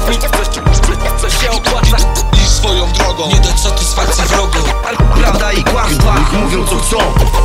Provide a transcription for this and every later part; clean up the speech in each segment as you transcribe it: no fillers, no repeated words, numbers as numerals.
mów mi co się opłaca. Idź swoją drogą, nie dać satysfakcji wrogu. Prawda i kłamstwa, mówią co chcą.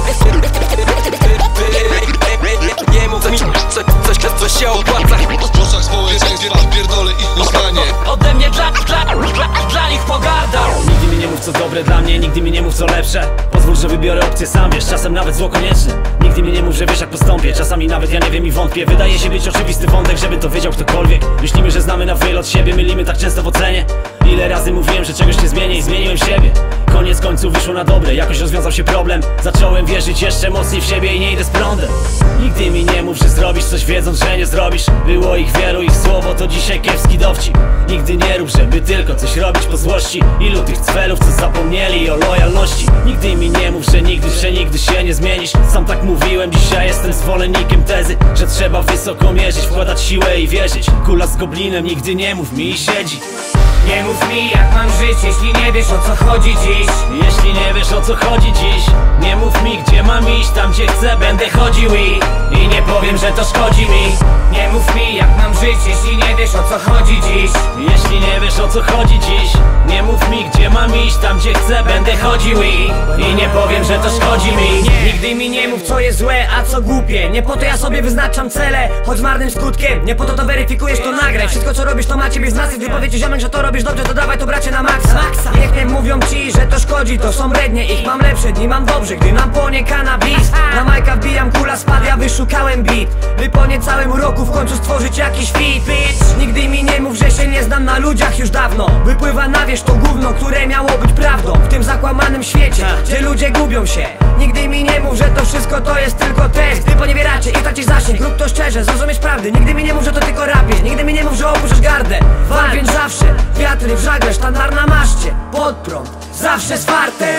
Nie mów mi co się opłaca. W oczach społeczeństwa pierdolę ich uznanie. Ode mnie dla nich pogarda. Nigdy mi nie mów co dobre dla mnie, nigdy mi nie mów co lepsze. Pozwól, że wybiorę opcję sam, wiesz, czasem nawet zło konieczne. Nigdy mi nie mów, że wiesz jak postąpię, czasami nawet ja nie wiem i wątpię. Wydaje się być oczywisty wątek, żeby to wiedział ktokolwiek. Myślimy, że znamy na wylot siebie, mylimy tak często w ocenie. Ile razy mówiłem, że czegoś nie zmienię i zmieniłem siebie. Koniec końców wyszło na dobre, jakoś rozwiązał się problem. Zacząłem wierzyć jeszcze mocniej w siebie i nie idę z prądem. Nigdy mi nie mów, że zrobisz coś wiedząc, że nie zrobisz. Było ich wielu, ich słowo to dzisiaj kiepski dowcip. Nigdy nie rób, żeby tylko coś robić po złości. Ilu tych cwelów, co zapomnieli o lojalności. Nigdy mi nie mów, że nigdy się nie zmienisz. Sam tak mówiłem, dzisiaj jestem zwolennikiem tezy, że trzeba wysoko mierzyć, wkładać siłę i wierzyć. Kula z goblinem, nigdy nie mów mi i siedzi. Nie mów mi jak mam żyć, jeśli nie wiesz o co chodzi dziś. Jeśli nie wiesz o co chodzi dziś, nie mów mi gdzie mam iść, tam gdzie chcę będę chodził i nie powiem, że to szkodzi mi. Nie mów mi jak mam żyć, jeśli nie wiesz o co chodzi dziś. Jeśli nie wiesz o co chodzi dziś, nie mów mi gdzie mam iść, tam gdzie chcę będę chodził i nie powiem, że to szkodzi mi. Nigdy mi nie mów co jest złe, a co głupie. Nie po to ja sobie wyznaczam cele, choć z marnym skutkiem. Nie po to weryfikujesz, to nagraj. Wszystko co robisz to ma ciebie znaczyć. Gdy powiecie ziomek, że to robisz dobrze, to dawaj to bracie na maksa. Niech nie mówią ci, że to szkodzi, to są rednie. Ich mam lepsze dni, mam dobrze, gdy nam płonie cannabis. Na majka wbijam, kula spadł, ja wyszukałem beat, by po niecałym roku w końcu stworzyć jakiś fit. Nigdy mi nie mów, że się nie znam na ludziach już dawno. Wypływa na wierzch to gówno, które miało być prawdą w tym zakłamanym świecie, gdzie ludzie gubią się. Nigdy mi nie mów, że to wszystko to jest tylko test. Gdy poniewieracie i tracisz zasięg, rób to szczerze, zrozumieć prawdy. Nigdy mi nie mów, że to tylko rap jest. Nigdy mi nie mów, że opuszczasz gardę. Walcz więc zawsze, wiatry w żagle, sztandar na maszcie. Pod prąd, zawsze z fartem.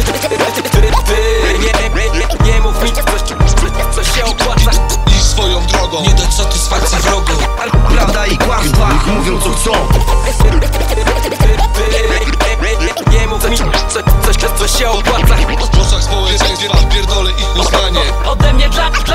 Nie mów mi co się opłaca. Idź swoją drogą, nie dać satysfakcji wrogu. Prawda i kłamstwa, mówią co chcą. Nie mów mi co się opłaca. W oczach społeczeństwa pierdolę ich uznanie. Ode mnie dla